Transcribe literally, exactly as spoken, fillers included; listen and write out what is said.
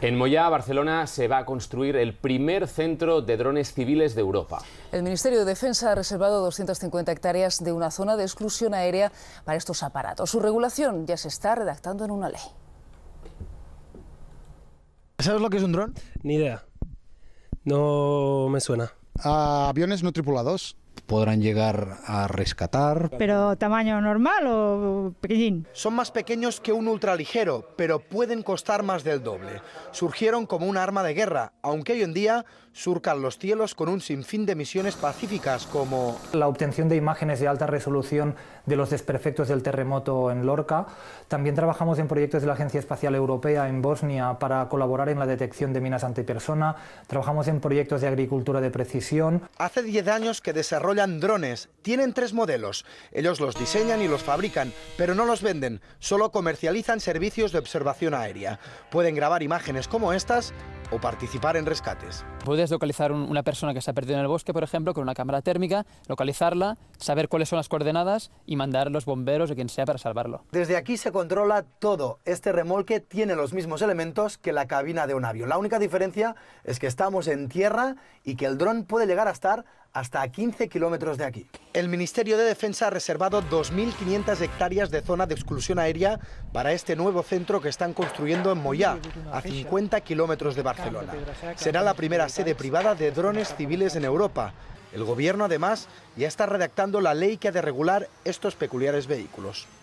En Moyà, Barcelona, se va a construir el primer centro de drones civiles de Europa. El Ministerio de Defensa ha reservado doscientas cincuenta hectáreas de una zona de exclusión aérea para estos aparatos. Su regulación ya se está redactando en una ley. ¿Sabes lo que es un dron? Ni idea. No me suena. Uh, aviones no tripulados. Podrán llegar a rescatar. ¿Pero tamaño normal o pequeñín? Son más pequeños que un ultraligero, pero pueden costar más del doble. Surgieron como un arma de guerra, aunque hoy en día surcan los cielos con un sinfín de misiones pacíficas como la obtención de imágenes de alta resolución de los desperfectos del terremoto en Lorca. También trabajamos en proyectos de la Agencia Espacial Europea en Bosnia para colaborar en la detección de minas antipersona. Trabajamos en proyectos de agricultura de precisión. Hace diez años que desarrollan drones. Tienen tres modelos. Ellos los diseñan y los fabrican, pero no los venden. Solo comercializan servicios de observación aérea. Pueden grabar imágenes como estas o participar en rescates. Puedes localizar un, una persona que se ha perdido en el bosque, por ejemplo, con una cámara térmica, localizarla, saber cuáles son las coordenadas y mandar a los bomberos o quien sea para salvarlo. Desde aquí se controla todo. Este remolque tiene los mismos elementos que la cabina de un avión. La única diferencia es que estamos en tierra y que el dron puede llegar a estar hasta a quince kilómetros de aquí. El Ministerio de Defensa ha reservado dos mil quinientas hectáreas de zona de exclusión aérea para este nuevo centro que están construyendo en Moyà, a cincuenta kilómetros de Barcelona. Será la primera sede privada de drones civiles en Europa. El gobierno, además, ya está redactando la ley que ha de regular estos peculiares vehículos.